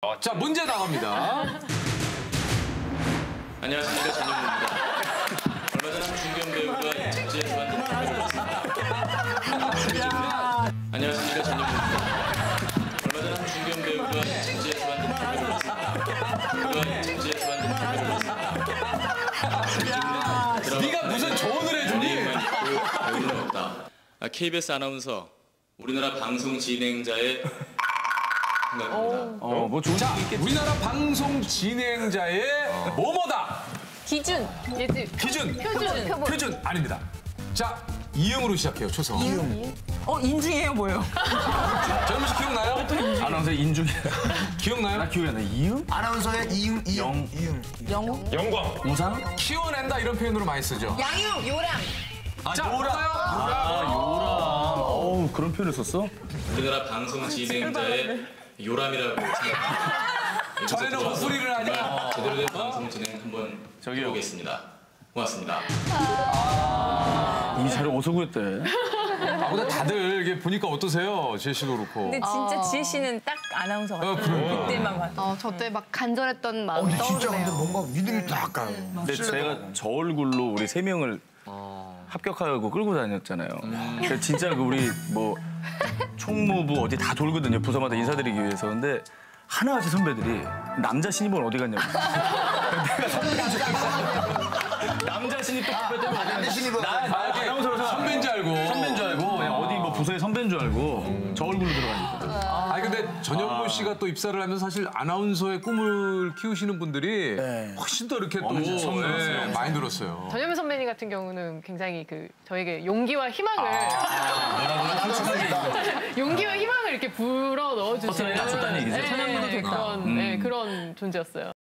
자, 문제 나갑니다. 안녕하십니까, 전현무입니다. 얼마 전 한 중견 배우가 잡지에서 만든 안녕하십니까, 전현무입니다. 얼마 전 한 중견 배우가 잡지에서 만든 네가 무슨 조언을 해주니? 배우는 없다. KBS 아나운서, 우리나라 방송 진행자의 생각입니다. 자, 우리나라 방송 진행자의 뭐뭐다. 기준. 기준. 표준. 표준 아닙니다. 자, 이응으로 시작해요. 초성. 인중이에요, 뭐예요? 전현무 씨 기억나요? 아나운서 인중. 기억나요? 나 기억이 안 나. 이응? 아나운서의 이응. 영웅? 영광. 우상? 키워낸다 이런 표현으로 많이 쓰죠. 양유, 요람. 자, 볼까요? 요람. 어우, 그런 표현을 썼어? 우리나라 방송 진행자의 요람이라고 생각합니다. 전에는 헛소리를 하냐? 제대로 된 방송 진행 한번 해보겠습니다. 고맙습니다. 이 자료 어디서 구했대? 아, 근데 다들 이게 보니까 어떠세요? 제시도 그렇고. 근데 진짜 지혜 씨는 딱 아나운서 같아요. 그러니까. 그때만 봐도. 저 때 막 간절했던 마음 근데 진짜 근데 떠오르네요. 뭔가 믿음이 딱 가요. 근데 제가 저 얼굴로 우리 3명을 합격하고 끌고 다녔잖아요. 그래서 진짜 그 우리 뭐 총무부 어디 다 돌거든요. 부서마다 인사드리기 위해서. 근데 하나같이 선배들이 남자 신입은 어디 갔냐고. 내가 선배인 줄 알고. 남자 신입 또 뽑혔다면 어디 갔냐. 신입은 아나운서로 선배인 줄 알고. 선배인 줄 알고 그냥 어디 뭐 부서의 선배인 줄 알고 저 얼굴로 들어가니까. 아니 근데 전현무 씨가 또 입사를 하면서 사실 아나운서의 꿈을 키우시는 분들이 훨씬 더 이렇게 또 엄청 늘었어요. 많이 늘었어요. 전현무 선배님 같은 경우는 굉장히 저에게 용기와 희망을 용기와 희망을 이렇게 불어 넣어주시는 버튼을 낮췄다는 얘기죠? 네, 그런 존재였어요.